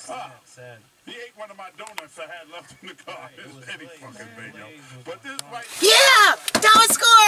Sad. He ate one of my donuts I had left in the car. It's any fucking thing, yo. But this right. Yeah! Dallas scored!